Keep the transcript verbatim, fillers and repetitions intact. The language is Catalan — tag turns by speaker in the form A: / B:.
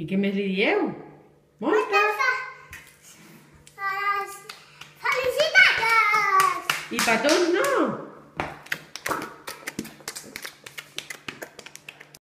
A: I què més li dieu? Moltes!
B: Felicitats!
A: I petons no?